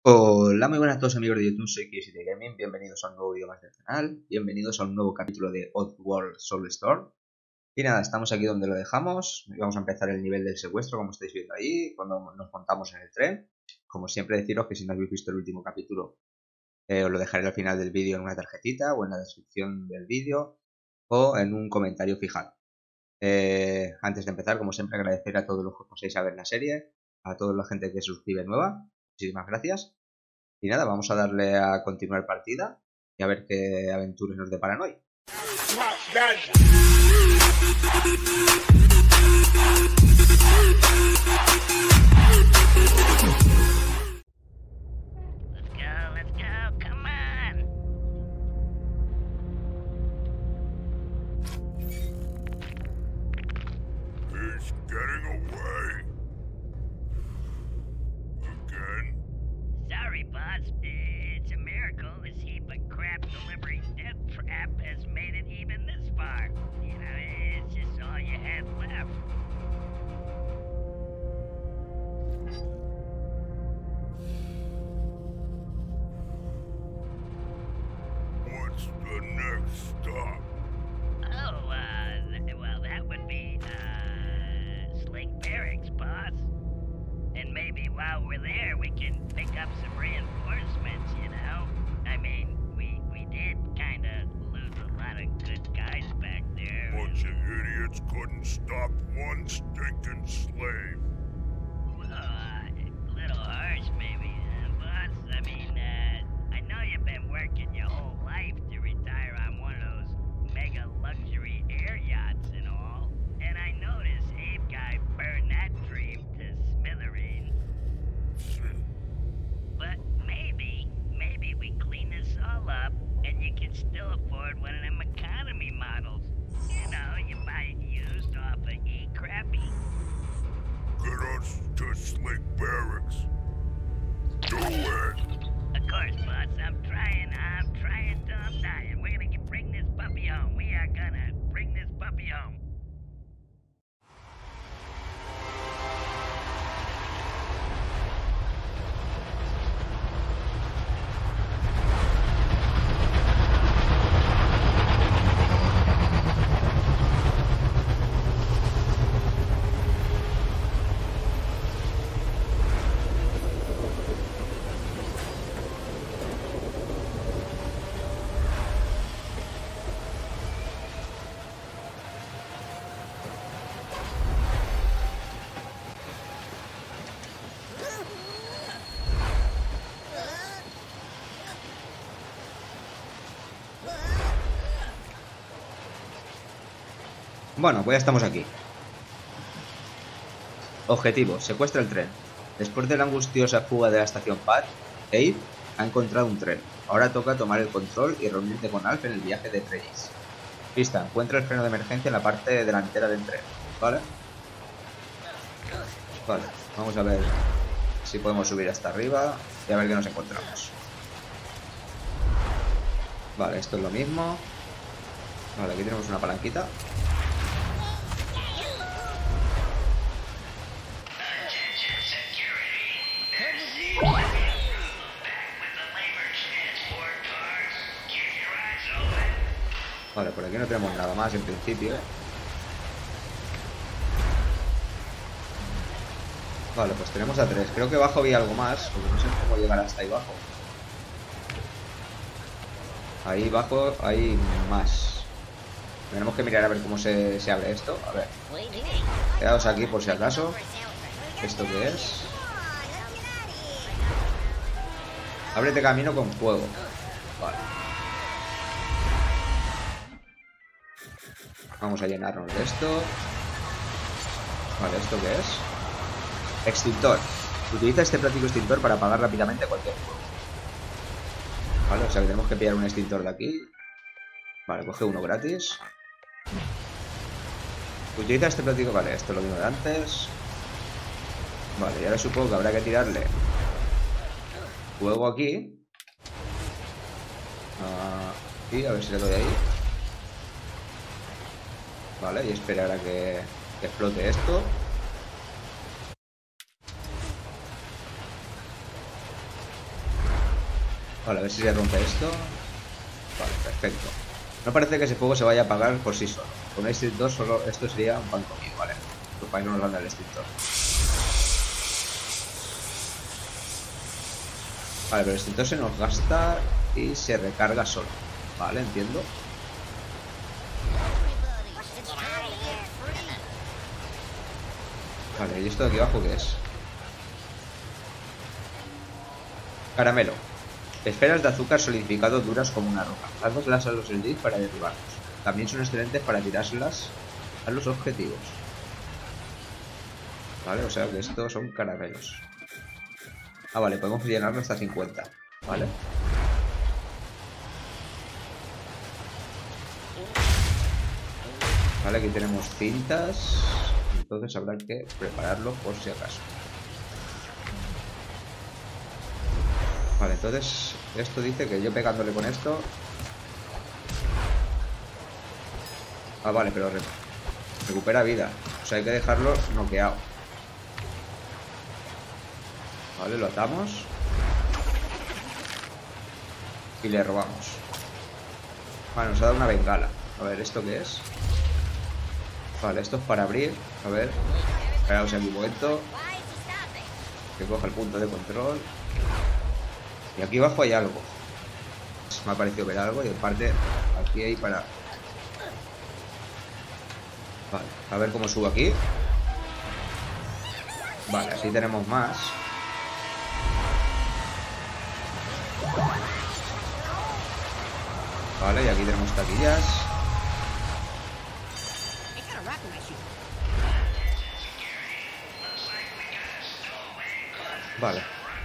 Hola, muy buenas a todos amigos de YouTube, soy KST Gaming, bienvenidos a un nuevo vídeo más del canal, bienvenidos a un nuevo capítulo de Oddworld Soulstorm. Y nada, estamos aquí donde lo dejamos, vamos a empezar el nivel del secuestro como estáis viendo ahí, cuando nos montamos en el tren. Como siempre deciros que si no habéis visto el último capítulo, os lo dejaré al final del vídeo en una tarjetita o en la descripción del vídeo o en un comentario fijado. Antes de empezar, como siempre, agradecer a todos los que paséis a ver la serie, a toda la gente que se suscribe nueva, muchísimas gracias. Y nada, vamos a darle a continuar partida y a ver qué aventuras nos deparan hoy. Let's go, come on! He's getting away. Again? Sorry, boss. It's a miracle this heap of crap delivery death trap has made it even this far. You know, it's just all you had left. What's the next stop? Oh, well, that would be, Slake Barracks, boss. And maybe while we're there, we can pick up some reinforcements, you know? I mean, we did kinda lose a lot of good guys back there. Bunch of idiots couldn't stop one stinking slave. A little harsh, maybe, boss. I mean, I know you've been working your whole life to retire on one of those mega luxury air yachts and all. And I noticed Abe guy burned that dream to smithereens. But maybe we clean this all up and you can still afford one of them economy models. You know, you buy it used off of E-Crappy. Get us to Slake Barracks. Do it. Of course, boss. I'm trying till I'm dying. We're gonna bring this puppy home. We are gonna bring this puppy home. Bueno, pues ya estamos aquí. Objetivo, secuestra el tren. Después de la angustiosa fuga de la estación Pat, Abe ha encontrado un tren. Ahora toca tomar el control y reunirte con Alf en el viaje de Trellis. Pista, encuentra el freno de emergencia en la parte delantera del tren. ¿Vale? Vale, vamos a ver si podemos subir hasta arriba y a ver qué nos encontramos. Vale, esto es lo mismo. Vale, aquí tenemos una palanquita. Vale, por aquí no tenemos nada más en principio. Vale, pues tenemos a 3. Creo que abajo había algo más, porque no sé cómo llegar hasta ahí abajo. Ahí abajo hay más. Tenemos que mirar a ver cómo se abre esto. A ver. Quedaos aquí por si acaso. ¿Esto qué es? Ábrete camino con fuego. Vale. Vamos a llenarnos de esto. Vale, ¿esto qué es? Extintor. Utiliza este práctico extintor para apagar rápidamente cualquier fuego. Vale, o sea que tenemos que pillar un extintor de aquí. Vale, coge uno gratis. Utiliza este práctico... Vale, esto es lo mismo de antes. Vale, y ahora supongo que habrá que tirarle fuego aquí. Y a ver si le doy ahí. Vale, y esperar a que explote esto. Vale, a ver si se rompe esto. Vale, perfecto. No parece que ese fuego se vaya a apagar por sí solo. Con el extintor solo esto sería un pan comido, ¿vale? Los países no nos dan el extintor. Vale, pero el extintor se nos gasta y se recarga solo. Vale, entiendo. Vale, ¿y esto de aquí abajo qué es? Caramelo. Esferas de azúcar solidificado duras como una roca. Hazlas a los Eldritch para derribarlos. También son excelentes para tirárselas a los objetivos. Vale, o sea que estos son caramelos. Ah, vale, podemos llenarlo hasta 50. Vale. Vale, aquí tenemos cintas. Entonces habrá que prepararlo por si acaso. Vale, entonces esto dice que yo pegándole con esto... Ah, vale, pero recupera vida. O sea, hay que dejarlo noqueado. Vale, lo atamos. Y le robamos. Vale, nos ha dado una bengala. A ver, ¿esto qué es? Vale, esto es para abrir. A ver. Esperaos aquí un momento. Que coja el punto de control. Y aquí abajo hay algo. Me ha parecido ver algo. Y en parte aquí hay para... Vale, a ver cómo subo aquí. Vale, así tenemos más. Vale, y aquí tenemos taquillas. Vale.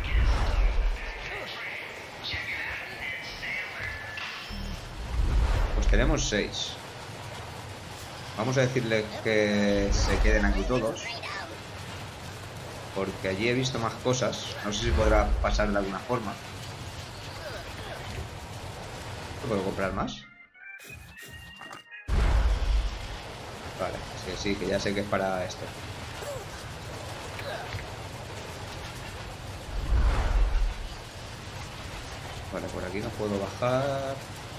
Pues tenemos 6. Vamos a decirle que se queden aquí todos. Porque allí he visto más cosas. No sé si podrá pasar de alguna forma. ¿Puedo comprar más? Vale, sí, que ya sé que es para esto. Vale, por aquí no puedo bajar.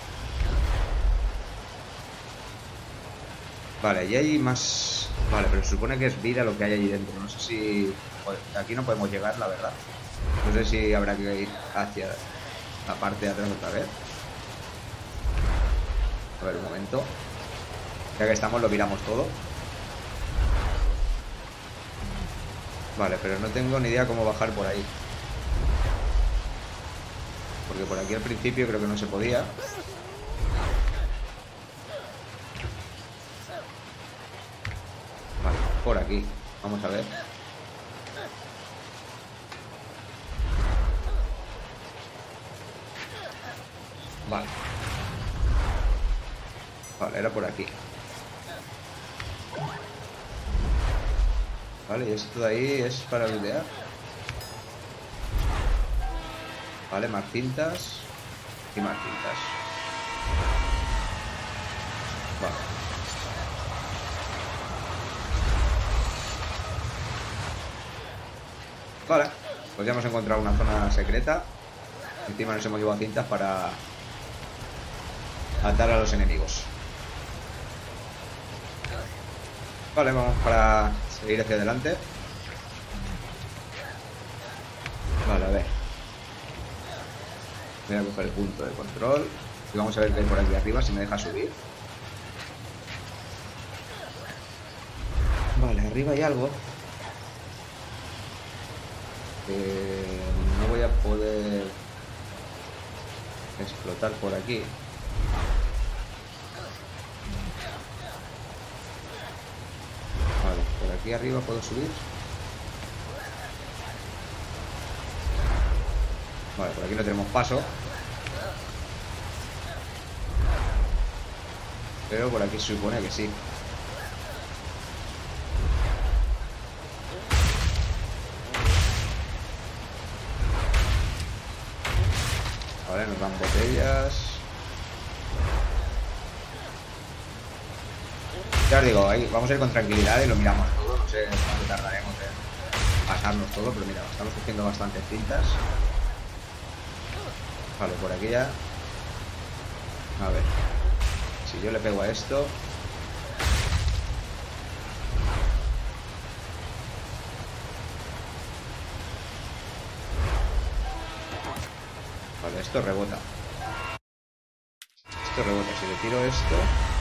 Vale, allí hay más... Vale, pero se supone que es vida lo que hay allí dentro. No sé si... Aquí no podemos llegar, la verdad. No sé si habrá que ir hacia la parte de atrás otra vez. A ver, un momento. Ya que estamos, lo miramos todo. Vale, pero no tengo ni idea cómo bajar por ahí. Porque por aquí al principio creo que no se podía. Vale, por aquí. Vamos a ver. Vale. Vale, era por aquí. Vale, y esto de ahí es para lootear. Vale, más cintas. Y más cintas. Vale. Vale, pues ya hemos encontrado una zona secreta. Encima nos hemos llevado cintas para atar a los enemigos. Vale, vamos para seguir hacia adelante. Vale, a ver. Voy a coger el punto de control. Y vamos a ver qué hay por aquí arriba, si me deja subir. Vale, arriba hay algo. No voy a poder explotar por aquí. Vale, por aquí arriba puedo subir. Vale, por aquí no tenemos paso. Pero por aquí se supone que sí. Vale, nos dan botellas. Ya os digo, ahí vamos a ir con tranquilidad y lo miramos todo. No sé cuánto tardaremos en pasarnos todo, pero mira, estamos cogiendo bastantes cintas. Vale, por aquí ya. A ver. Si yo le pego a esto. Vale, esto rebota. Esto rebota. Si le tiro esto.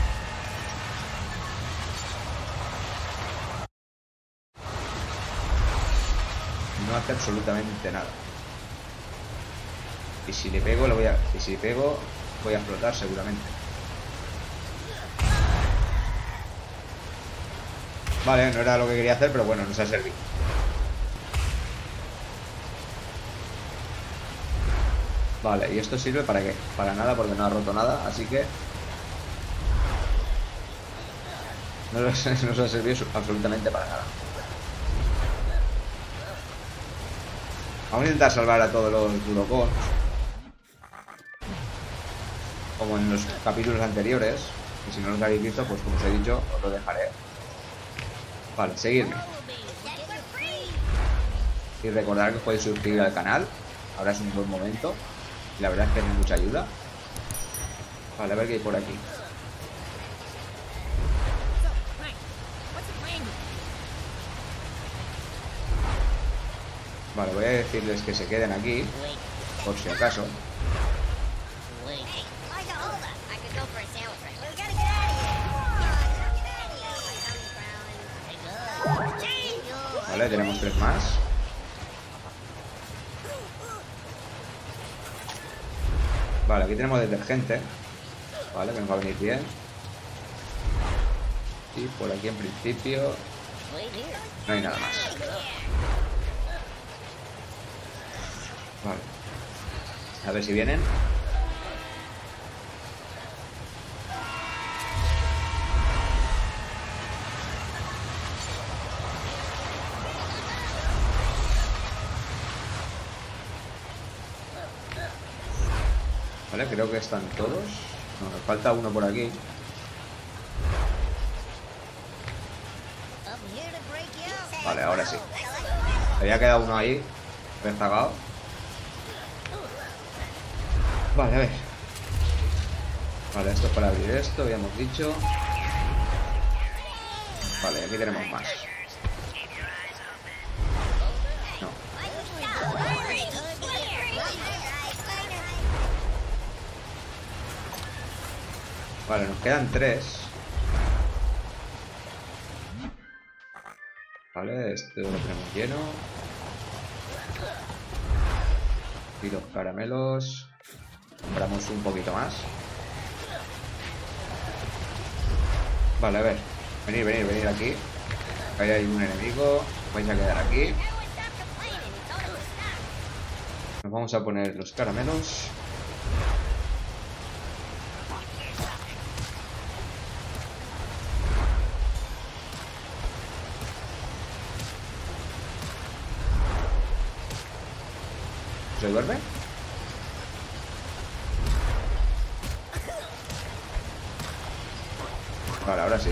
No hace absolutamente nada. Y si le pego, y si pego, voy a explotar seguramente. Vale, no era lo que quería hacer, pero bueno, nos ha servido. Vale, y esto sirve para qué? Para nada, porque no ha roto nada, así que no nos ha servido absolutamente para nada. Vamos a intentar salvar a todos los Durocons, como en los capítulos anteriores. Y si no los habéis visto, pues como os he dicho, os lo dejaré. Vale, seguidme. Y recordad que os podéis suscribir al canal. Ahora es un buen momento. Y la verdad es que es mucha ayuda. Vale, a ver qué hay por aquí. Vale, voy a decirles que se queden aquí, por si acaso. Vale, tenemos 3 más. Vale, aquí tenemos detergente. Vale, que nos va a venir bien. Y por aquí en principio no hay nada más. Vale. A ver si vienen. Vale, creo que están todos. No, nos falta uno por aquí. Vale, ahora sí. Había quedado uno ahí rezagado. Vale, a ver. Vale, esto es para abrir esto, habíamos dicho. Vale, aquí tenemos más. No. Vale, nos quedan 3. Vale, esto lo tenemos lleno. Y los caramelos. Compramos un poquito más. Vale, a ver. Venid aquí. Ahí hay un enemigo. Vais a quedar aquí. Nos vamos a poner los caramelos. ¿Se duerme? Vale, ahora sí.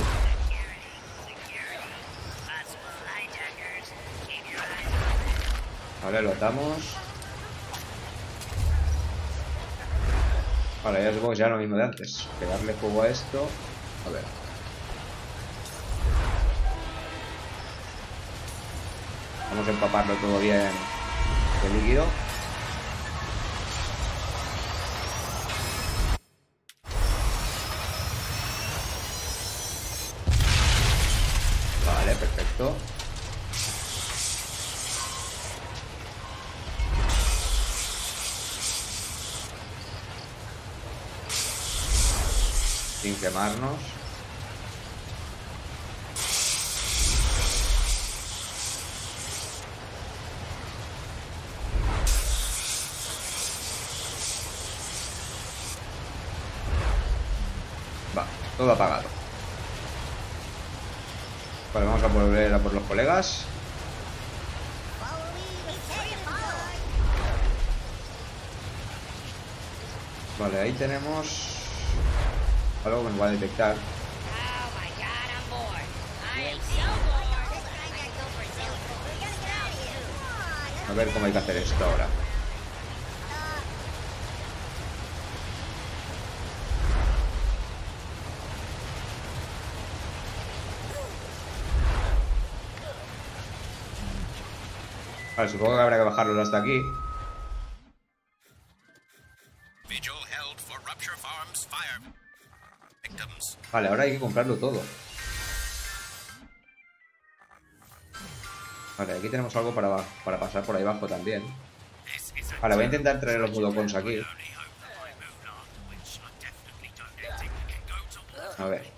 Vale, lo atamos. Vale, ya supongo que ya lo mismo de antes. Pegarle fuego a esto. A ver. Vamos a empaparlo todo bien de líquido. Vale, perfecto. Sin quemarnos. Va, todo apagado. Vale, vamos a volver a por los colegas. Vale, ahí tenemos algo que nos va a detectar. A ver cómo hay que hacer esto ahora. Vale, supongo que habrá que bajarlos hasta aquí. Vale, ahora hay que comprarlo todo. Vale, aquí tenemos algo para pasar por ahí abajo también. Vale, voy a intentar traer los Budokons aquí. A ver.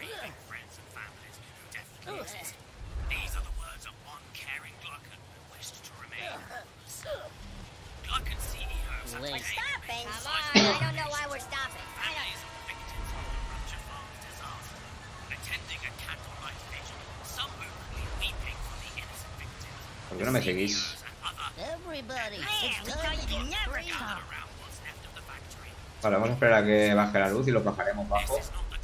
¿Por qué no me seguís? Vale, vamos a esperar a que baje la luz y lo bajaremos bajo.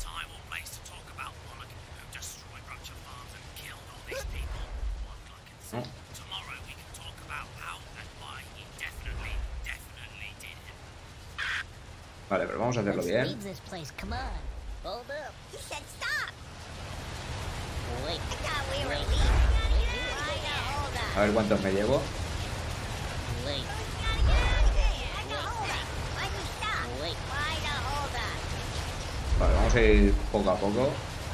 No. Vale, pero vamos a hacerlo bien. A ver cuántos me llevo. Vale, vamos a ir poco a poco.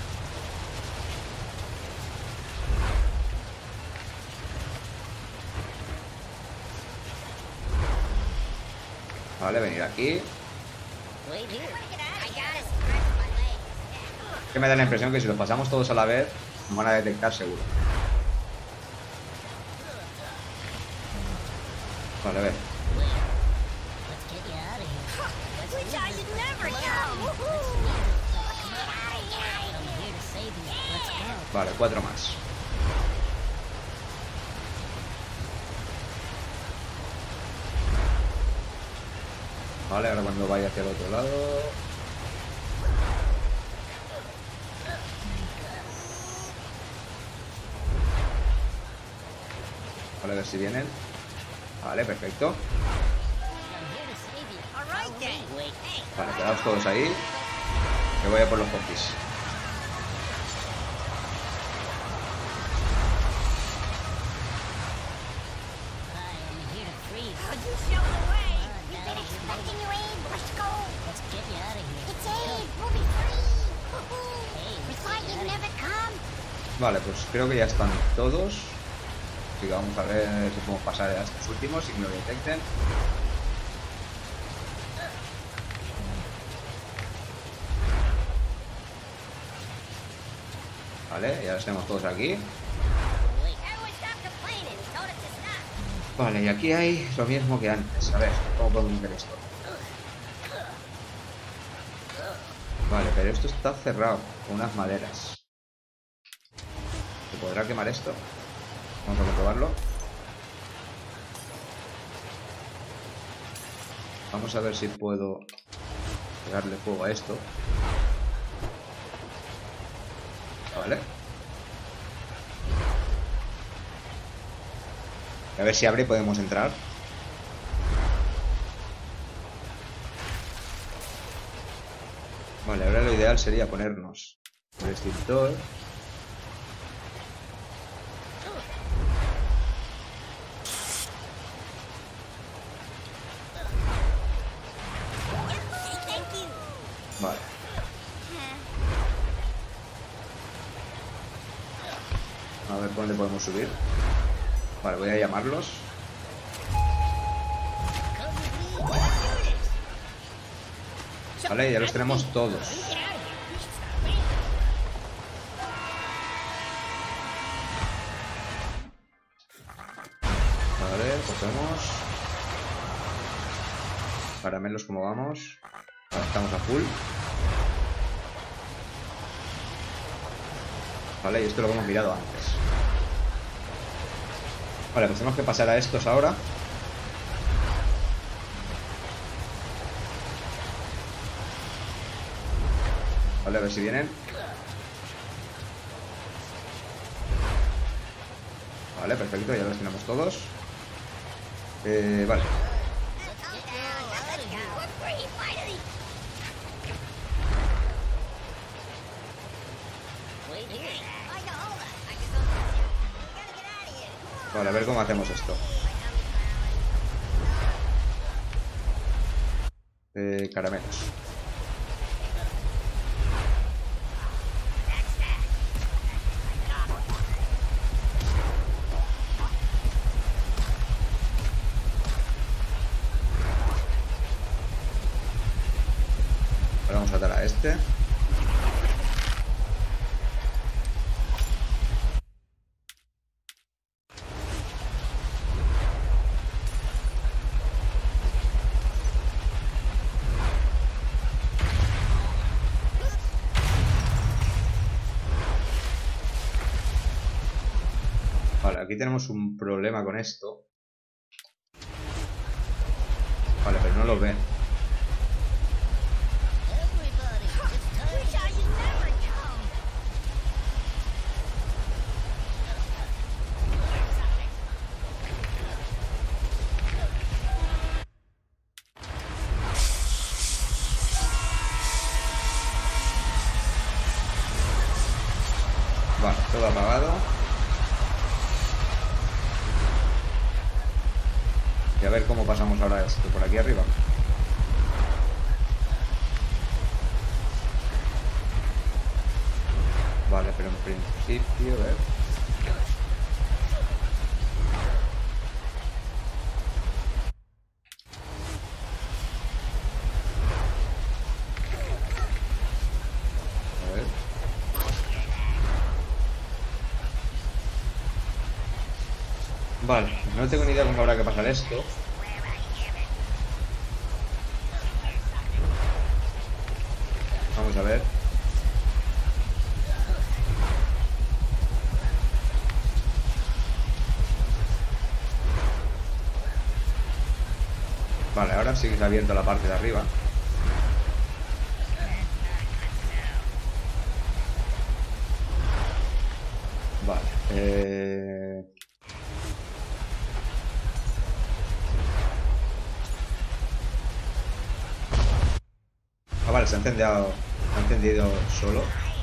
Vale, venir aquí. Que me da la impresión que si los pasamos todos a la vez nos van a detectar seguro. Vale, a ver. Vale, 4 más. Vale, ahora cuando vaya hacia el otro lado. Vale, a ver si vienen. Vale, perfecto. Vale, quedaos todos ahí. Que voy a por los compis. Vale, pues creo que ya están todos. Así que vamos a ver si podemos pasar a estos últimos sin que lo detecten. Vale, ya los tenemos todos aquí. Vale, y aquí hay lo mismo que antes. A ver, ¿cómo podemos ver esto? Vale, pero esto está cerrado con unas maderas. ¿Se podrá quemar esto? Vamos a comprobarlo. Vamos a ver si puedo pegarle fuego a esto. Vale. A ver si abre y podemos entrar. Vale, ahora lo ideal sería ponernos el extintor. Vale. A ver por dónde podemos subir. Vale, voy a llamarlos. Vale, ya los tenemos todos. Vale, cogemos. Caramelos, ¿cómo vamos? Vale, estamos a full. Vale, y esto lo hemos mirado antes. Vale, pues tenemos que pasar a estos ahora. Vale, a ver si vienen. Vale, perfecto, ya los tenemos todos. Vale. Vale, a ver cómo hacemos esto. Caramelos. Ahora vamos a atar a este. Vale, aquí tenemos un problema con esto. Vale, pero no lo ve. Vale, todo apagado. Y a ver cómo pasamos ahora esto, por aquí arriba. Vale, pero en principio, a ver. A ver. Vale, no tengo ni idea cómo habrá que pasar esto. Vamos a ver. Vale, ahora sí que se ha abierto la parte de arriba. Vale, Ah, vale, se ha encendido solo.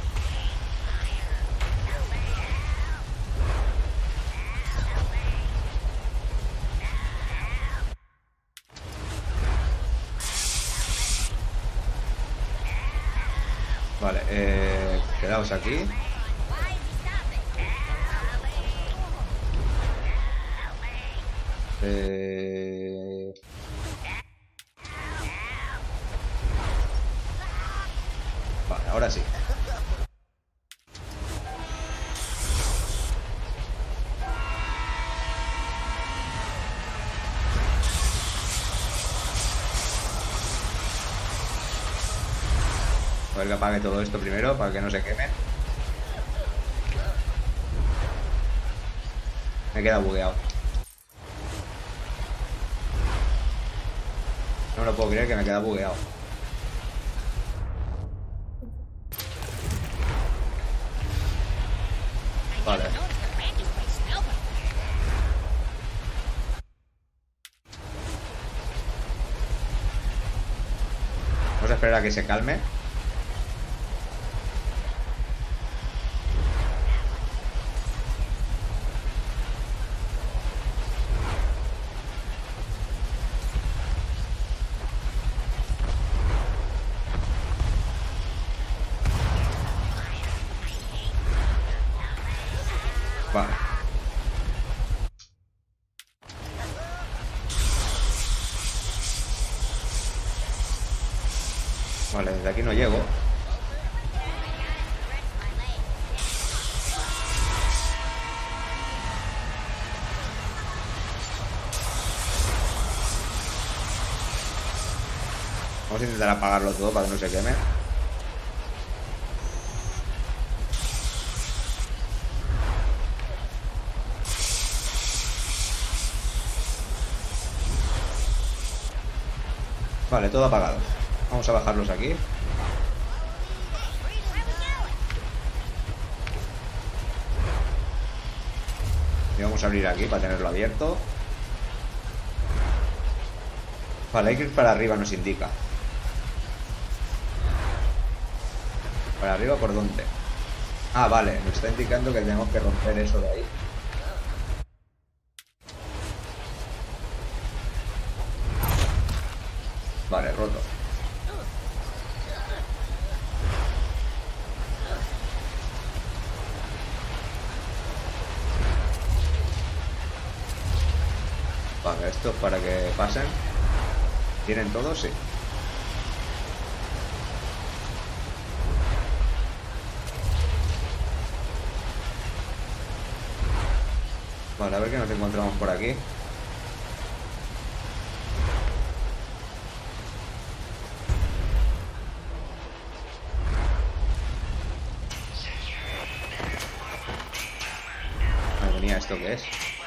Vale, quedaos aquí. Vale, ahora sí. A ver que apague todo esto primero para que no se queme. Me he quedado bugueado. No me lo puedo creer que me he quedado bugueado. Vale. Vamos a esperar a que se calme. Vale. Vale, desde aquí no llego. Vamos a intentar apagarlo todo para que no se queme. Vale, todo apagado. Vamos a bajarlos aquí. Y vamos a abrir aquí para tenerlo abierto. Vale, hay que ir para arriba, nos indica. ¿Para arriba por dónde? Ah, vale, nos está indicando que tenemos que romper eso de ahí. Vale, roto. Vale, esto es para que pasen. ¿Tienen todos? Sí. Vale, a ver qué nos encontramos por aquí. Madre mía, ¿esto qué es?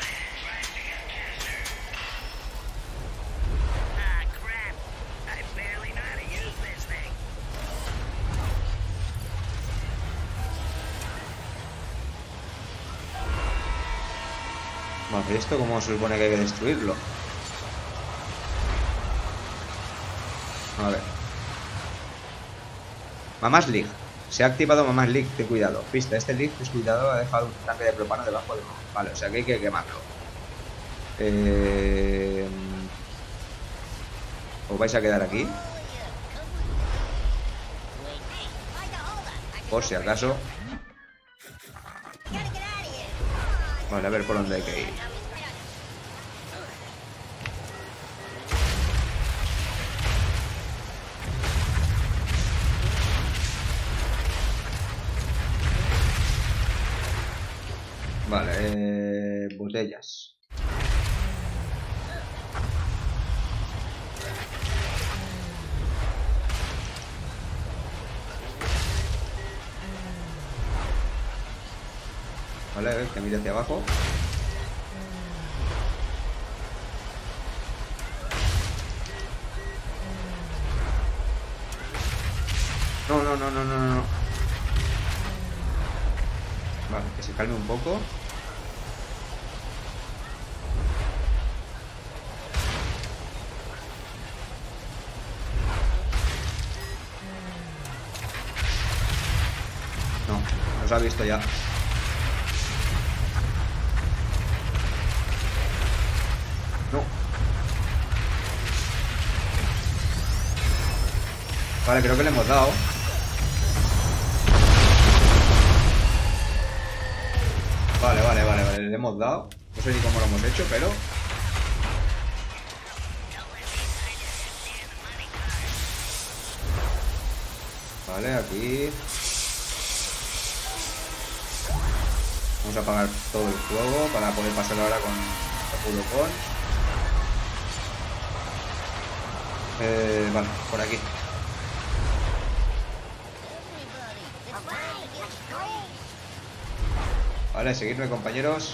Ah, crap. I barely know how to use this thing. Vale, ¿esto cómo se supone que hay que destruirlo? A ver. Mamás League. Se ha activado Mamás League, ten cuidado. Pista, este League, descuidado, ha dejado un tanque de propano debajo de... Vale, o sea que hay que quemarlo. ¿Os vais a quedar aquí? Por si acaso. Vale, a ver por dónde hay que ir. Vale, botellas. Vale, a ver, que mire hacia abajo. No, no, no, no, no, no. Vale, que se calme un poco. No, nos ha visto ya. No. Vale, creo que le hemos dado. Vale, vale, vale, vale, le hemos dado. No sé ni cómo lo hemos hecho, pero... Vale, aquí... Vamos a apagar todo el fuego para poder pasarlo ahora con el Pulocón. Vale, por aquí. Vale, seguidme, compañeros.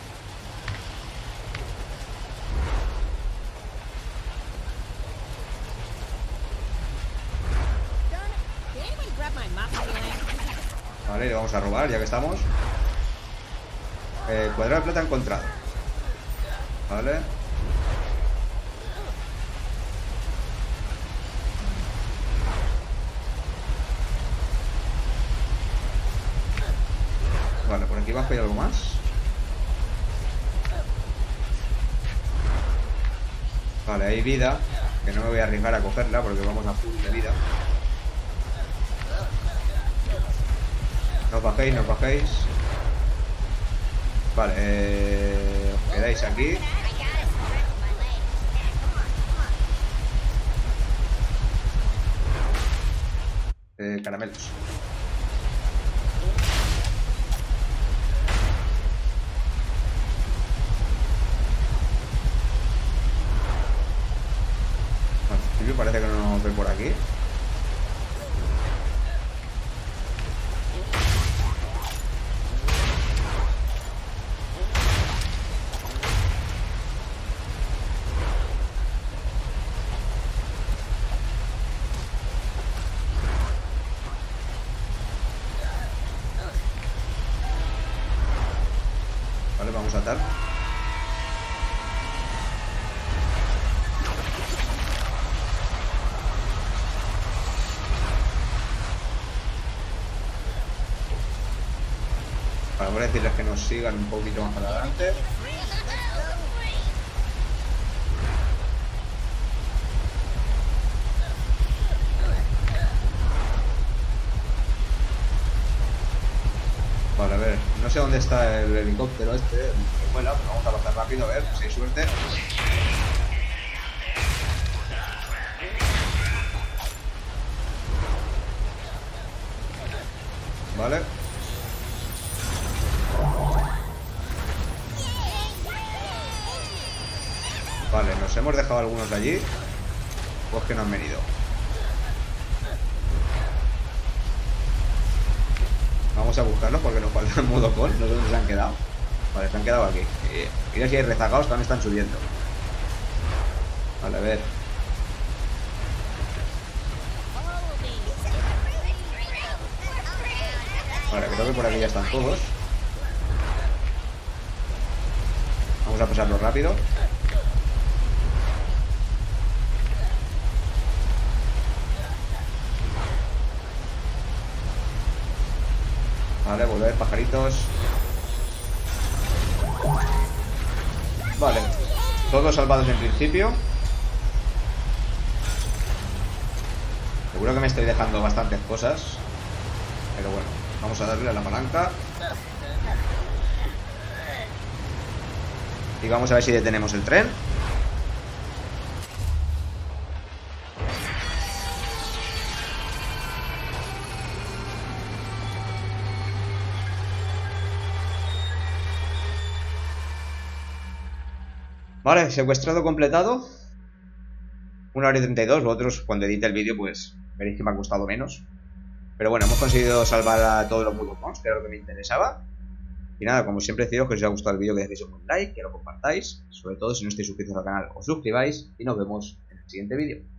Vale, le vamos a robar ya que estamos. Cuadrado de plata encontrado. Vale. Vale, por aquí abajo hay algo más. Vale, hay vida. Que no me voy a arriesgar a cogerla porque vamos a full de vida. No os bajéis, no os bajéis. Vale, os quedáis aquí. Caramelos. Parece que no nos ve por aquí. Vale, vamos a atar. Voy a decirles que nos sigan un poquito más para adelante. sé dónde está el helicóptero este que vuela, pero vamos a pasar rápido a ver si hay suerte. Vale. Vale, nos hemos dejado algunos de allí. Pues que no han venido. Vamos a buscarlos porque nos falta el modo call. No sé dónde se han quedado. Vale, se han quedado aquí. Mira si hay rezagados, también están subiendo. Vale, a ver. Vale, creo que por aquí ya están todos. Vamos a pasarlo rápido. Vale, volver, pajaritos. Vale, todos salvados en principio. Seguro que me estoy dejando bastantes cosas, pero bueno, vamos a darle a la palanca. Y vamos a ver si detenemos el tren. Vale, secuestrado completado. 1 hora y 32. Vosotros cuando edite el vídeo pues veréis que me ha costado menos. Pero bueno, hemos conseguido salvar a todos los Mudokons, que era lo que me interesaba. Y nada, como siempre deciros que si os ha gustado el vídeo que dejéis un buen like, que lo compartáis. Sobre todo si no estáis suscritos al canal, os suscribáis y nos vemos en el siguiente vídeo.